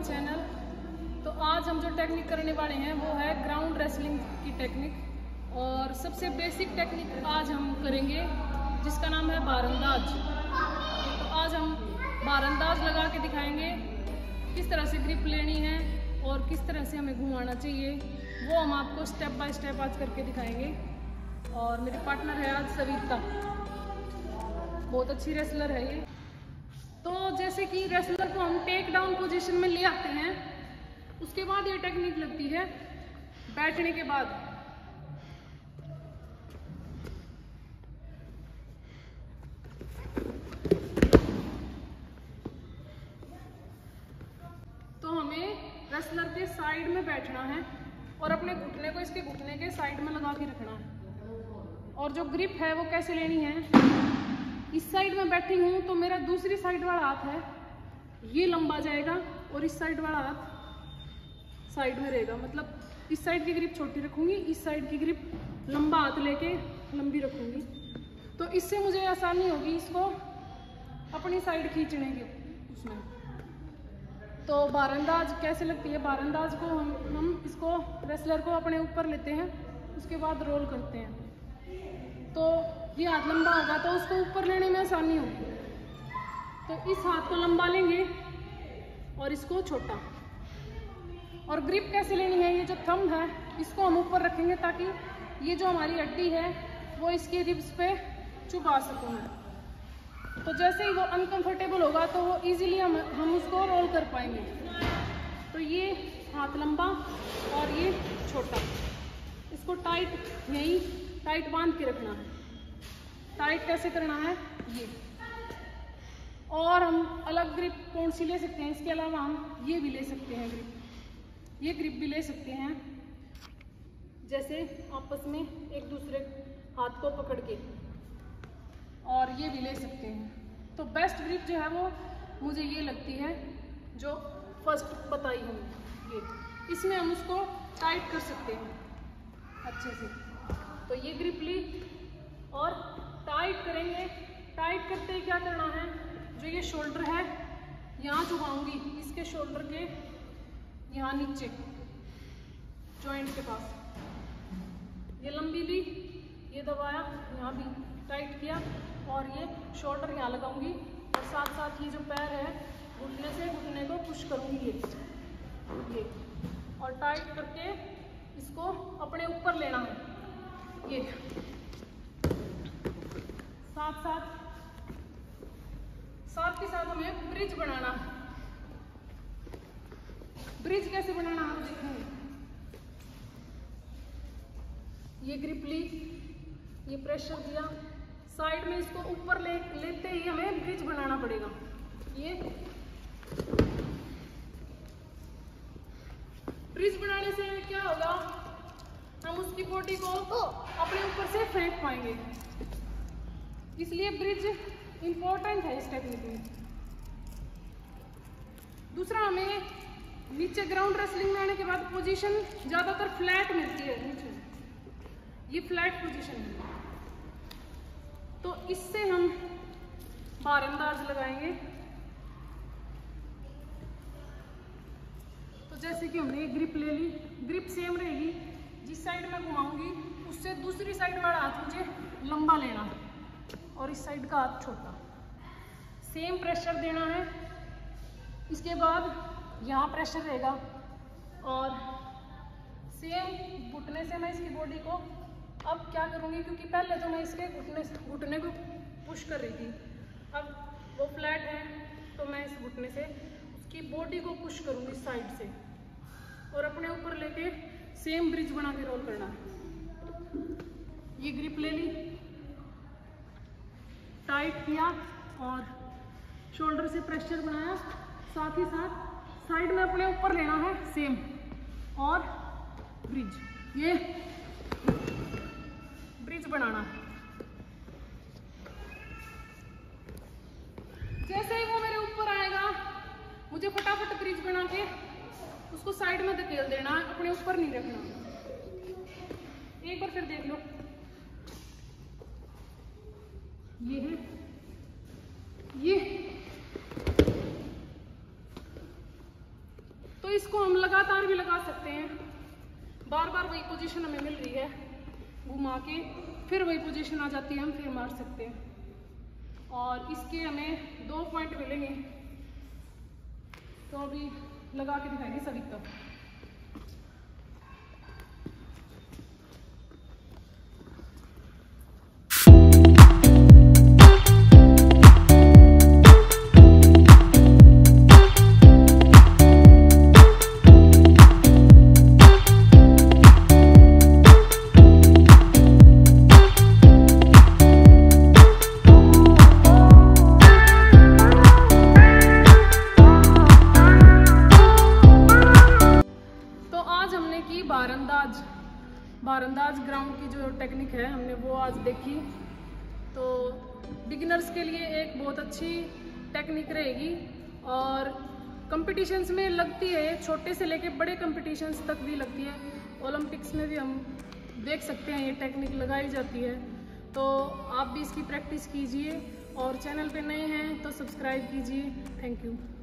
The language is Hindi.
चैनल। तो आज हम जो टेक्निक करने वाले हैं वो है ग्राउंड रेसलिंग की टेक्निक, और सबसे बेसिक टेक्निक आज हम करेंगे जिसका नाम है बारंदाज। तो आज हम बारंदाज लगा के दिखाएंगे किस तरह से ग्रिप लेनी है और किस तरह से हमें घुमाना चाहिए, वो हम आपको स्टेप बाय स्टेप आज करके दिखाएंगे। और मेरी पार्टनर है आज सविता, बहुत अच्छी रेसलर है ये। तो जैसे कि रेसलर को हम टेक डाउन पोजीशन में ले आते हैं, उसके बाद ये टेक्निक लगती है बैठने के बाद। तो हमें रेसलर के साइड में बैठना है और अपने घुटने को इसके घुटने के साइड में लगा के रखना है। और जो ग्रिप है वो कैसे लेनी है, इस साइड में बैठी हूँ तो मेरा दूसरी साइड वाला हाथ है ये लंबा जाएगा और इस साइड वाला हाथ साइड में रहेगा। मतलब इस साइड की ग्रिप छोटी रखूंगी, इस साइड की ग्रिप लंबा हाथ लेके लंबी रखूंगी। तो इससे मुझे आसानी होगी इसको अपनी साइड खींचने की उसमें। तो बारंदाज कैसे लगती है, बारंदाज को हम इसको रेसलर को अपने ऊपर लेते हैं, उसके बाद रोल करते हैं। तो ये हाथ लंबा होगा तो उसको ऊपर लेने में आसानी होगी। तो इस हाथ को लंबा लेंगे और इसको छोटा। और ग्रिप कैसे लेनी है, ये जो थंब है इसको हम ऊपर रखेंगे ताकि ये जो हमारी हड्डी है वो इसके रिब्स पे चुभा सकूँ मैं। तो जैसे ही वो अनकंफर्टेबल होगा तो वो इजीली हम उसको रोल कर पाएंगे। तो ये हाथ लंबा और ये छोटा, इसको टाइट यहीं टाइट बांध के रखना है। टाइट कैसे करना है ये। और हम अलग ग्रिप कौन सी ले सकते हैं, इसके अलावा हम ये भी ले सकते हैं ग्रिप, ये ग्रिप भी ले सकते हैं। जैसे आपस में एक दूसरे हाथ को पकड़ के, और ये भी ले सकते हैं। तो बेस्ट ग्रिप जो है वो मुझे ये लगती है जो फर्स्ट बताई हमने, ये इसमें हम उसको टाइट कर सकते हैं अच्छे से। तो ये ग्रिप ली और टाइट करेंगे। टाइट करते ही क्या करना है, जो ये शोल्डर है यहाँ झुकाऊंगी, इसके शोल्डर के यहाँ नीचे जॉइंट के पास ये लंबी ली, ये दबाया, यहाँ भी टाइट किया और ये शोल्डर यहाँ लगाऊंगी। और साथ साथ ये जो पैर है घुटने से घुटने को पुश करूंगी ये और टाइट करके इसको अपने ऊपर लेना है। ये साथ के साथ हमें ब्रिज बनाना है। ब्रिज कैसे बनाना हम देखेंगे। ये ग्रिप ली, ये प्रेशर दिया, साइड में इसको ऊपर लेते ही हमें ब्रिज बनाना पड़ेगा। ये ब्रिज बनाने से क्या होगा, हम उसकी बॉडी को अपने ऊपर से फेंक पाएंगे। इसलिए ब्रिज इंपॉर्टेंट है इस टेक्निक में। दूसरा, हमें नीचे ग्राउंड रेसलिंग में आने के बाद पोजीशन ज्यादातर फ्लैट मिलती है नीचे, ये फ्लैट पोजीशन है। तो इससे हम बारंदाज लगाएंगे। तो जैसे कि हमने ये ग्रिप ले ली, ग्रिप सेम रहेगी, जिस साइड में घुमाऊंगी उससे दूसरी साइड वाला हाथ मुझे लंबा लेना है और इस साइड का हाथ छोटा। सेम प्रेशर देना है। इसके बाद यहाँ प्रेशर रहेगा और सेम घुटने से मैं इसकी बॉडी को अब क्या करूँगी, क्योंकि पहले तो मैं इसके घुटने को पुश कर रही थी, अब वो फ्लैट है तो मैं इस घुटने से उसकी बॉडी को पुश करूँगी साइड से और अपने ऊपर लेके सेम ब्रिज बना के रोल करना है। ये ग्रिप ले ली, टाइट किया और शोल्डर से प्रेशर बनाया, साथ ही साथ साइड में अपने ऊपर लेना है सेम और ब्रिज, ये ब्रिज बनाना है। जैसे ही वो मेरे ऊपर आएगा मुझे फटाफट ब्रिज बना के उसको साइड में धकेल देना है, अपने ऊपर नहीं रखना। एक बार फिर देख लो, ये है ये लगातार भी लगा सकते हैं, बार बार वही पोजीशन हमें मिल रही है, घुमा के फिर वही पोजीशन आ जाती है, हम फिर मार सकते हैं। और इसके हमें 2 पॉइंट मिलेंगे, तो अभी लगा के दिखाएंगे सभी को। बारंदाज ग्राउंड की जो टेक्निक है हमने वो आज देखी। तो बिगिनर्स के लिए एक बहुत अच्छी टेक्निक रहेगी और कंपटीशंस में लगती है, छोटे से लेके बड़े कंपटीशंस तक भी लगती है। ओलंपिक्स में भी हम देख सकते हैं ये टेक्निक लगाई जाती है। तो आप भी इसकी प्रैक्टिस कीजिए और चैनल पे नए हैं तो सब्सक्राइब कीजिए। Thank you.